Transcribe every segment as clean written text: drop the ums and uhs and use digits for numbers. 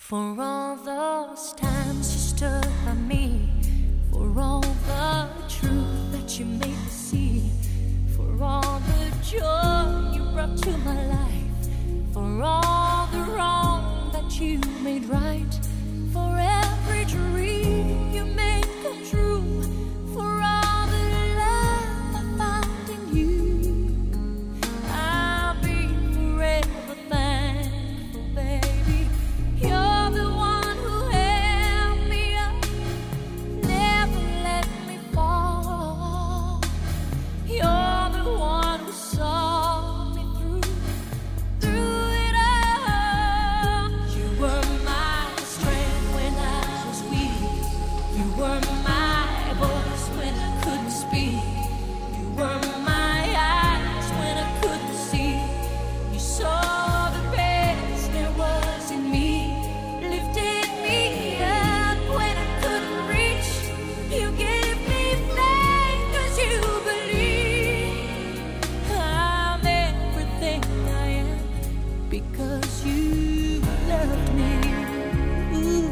For all those times you stood by me, for all the truth that you made me see, for all the joy you brought to my life, for all the wrong that you made right, for every dream you made come true, for all the love I found in you, I'll be forever thankful, baby. You're the one who held me up, never let me fall. You're the one who saw me through it all. You were my strength when I was weak. You were my voice when I couldn't speak. You were my eyes when I couldn't see. You saw the best there was in me, lifted me up when I couldn't reach. You gave me faith 'cause you believe I'm everything I am because you loved me. Ooh,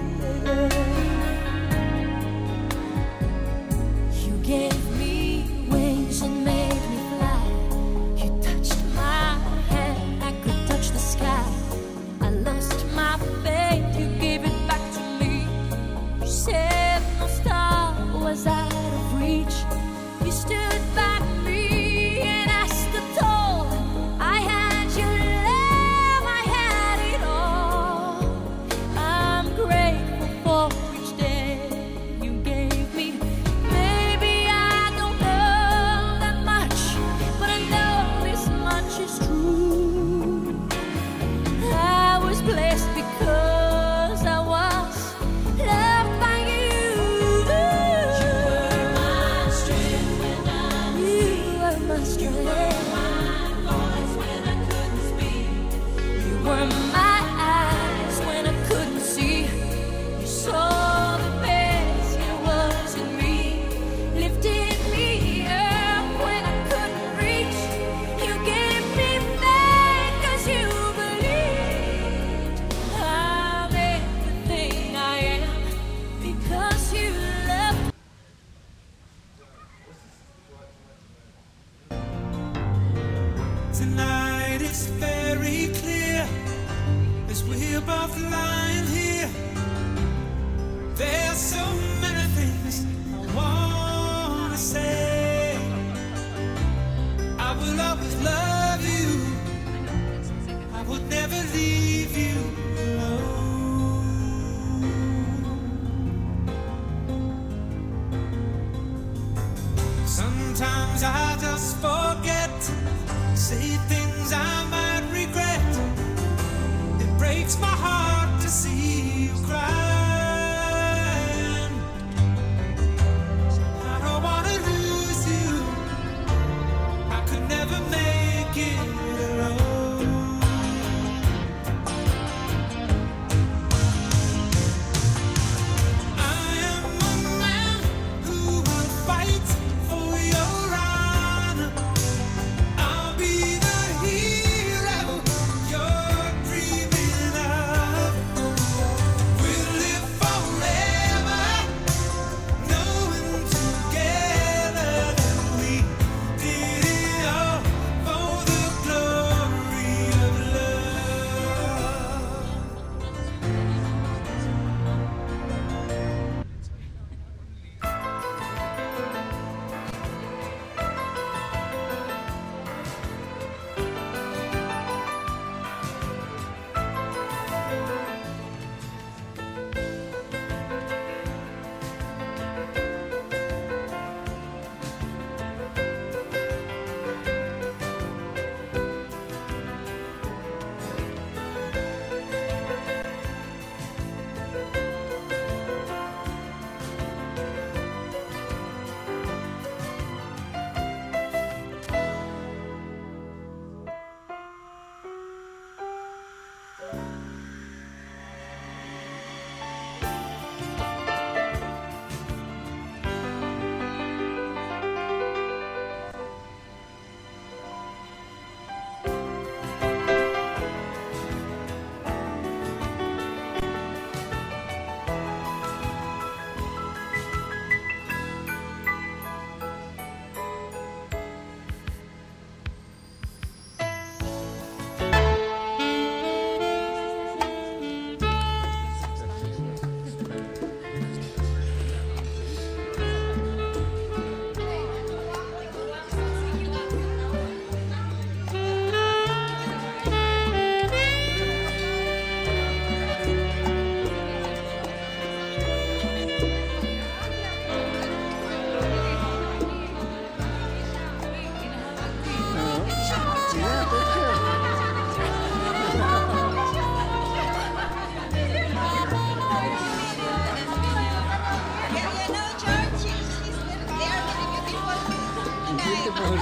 you gave me wings and made me fly. You touched my hand, I could touch the sky. I lost my faith, you gave it back to me. You said no star was out of reach. You stood by me and I stood tall. I had your love, I had it all. I'm grateful for each day you gave me. Maybe I don't know that much, but I know this much is true. I was blessed because I was loved by you. You were my strength when I was weak. You were my strength. You were my voice when I couldn't speak. You were my eyes when I couldn't see. You saw the best there was in me, lifted me up when I couldn't reach. You gave me faith 'cause you believed I'm everything I am because you loved. Tonight it's very clear as we're both lying here. There's so many things I wanna say. I will always love you. I would never leave you alone. Sometimes I just forget, say things I might regret. It breaks my heart to see you crying. I don't wanna lose you. I could never make it alone. I am a man who will fight for your honor. I'll be the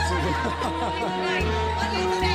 Only